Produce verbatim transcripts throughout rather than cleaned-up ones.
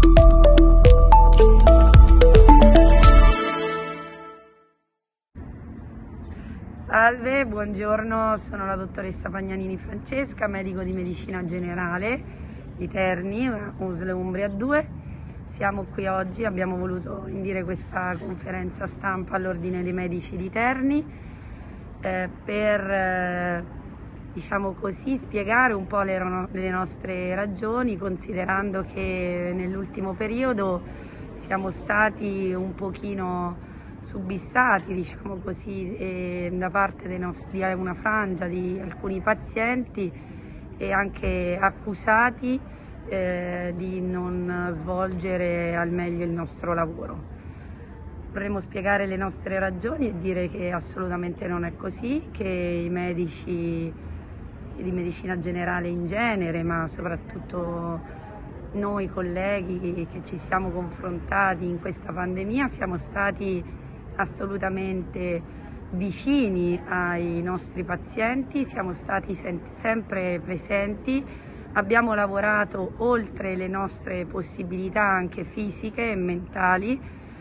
Salve, buongiorno, sono la dottoressa Pagnanini Francesca, medico di medicina generale di Terni, U S L Umbria due. Siamo qui oggi, abbiamo voluto indire questa conferenza stampa all'Ordine dei Medici di Terni eh, per eh, diciamo così, spiegare un po' le, le nostre ragioni, considerando che nell'ultimo periodo siamo stati un pochino subissati, diciamo così, eh, da parte dei nostri, di una frangia di alcuni pazienti e anche accusati eh, di non svolgere al meglio il nostro lavoro. Vorremmo spiegare le nostre ragioni e dire che assolutamente non è così, che i medici di medicina generale in genere, ma soprattutto noi colleghi che ci siamo confrontati in questa pandemia, siamo stati assolutamente vicini ai nostri pazienti, siamo stati sempre presenti, abbiamo lavorato oltre le nostre possibilità anche fisiche e mentali,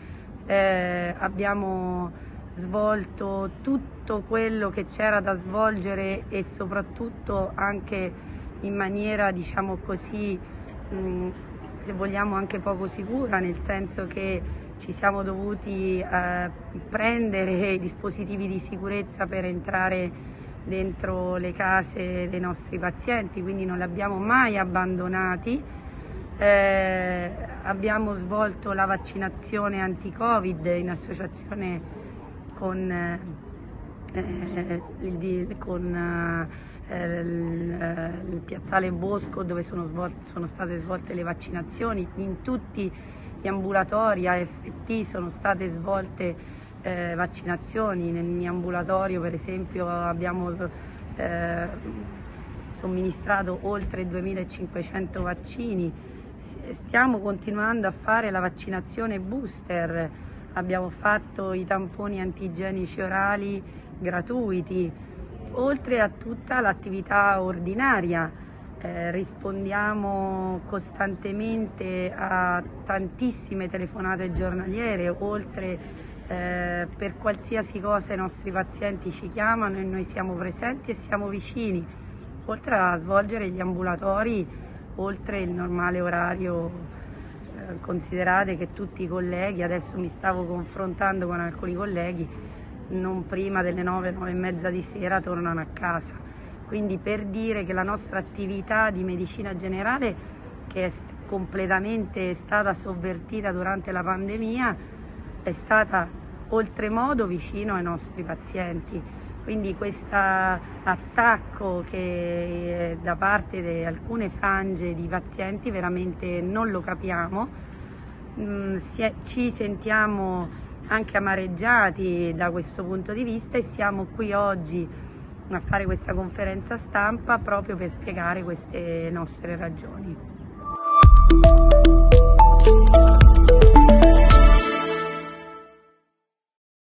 eh, abbiamo svolto tutto quello che c'era da svolgere e soprattutto anche in maniera, diciamo così, mh, se vogliamo anche poco sicura, nel senso che ci siamo dovuti eh, prendere i dispositivi di sicurezza per entrare dentro le case dei nostri pazienti, quindi non li abbiamo mai abbandonati. Eh, abbiamo svolto la vaccinazione anti-Covid in associazione con, eh, il, con eh, il, il piazzale Bosco, dove sono, svolte, sono state svolte le vaccinazioni. In tutti gli ambulatori A F T sono state svolte eh, vaccinazioni. Nel mio ambulatorio, per esempio, abbiamo eh, somministrato oltre duemilacinquecento vaccini. Stiamo continuando a fare la vaccinazione booster, abbiamo fatto i tamponi antigenici orali gratuiti, oltre a tutta l'attività ordinaria. Eh, rispondiamo costantemente a tantissime telefonate giornaliere, oltre eh, per qualsiasi cosa i nostri pazienti ci chiamano e noi siamo presenti e siamo vicini, oltre a svolgere gli ambulatori oltre il normale orario. Eh, considerate che tutti i colleghi, adesso mi stavo confrontando con alcuni colleghi, non prima delle nove, nove e mezza di sera tornano a casa. Quindi, per dire che la nostra attività di medicina generale, che è completamente stata sovvertita durante la pandemia, è stata oltremodo vicino ai nostri pazienti. Quindi questo attacco che da parte di alcune frange di pazienti veramente non lo capiamo. Mm, si, ci sentiamo anche amareggiati da questo punto di vista e siamo qui oggi a fare questa conferenza stampa proprio per spiegare queste nostre ragioni.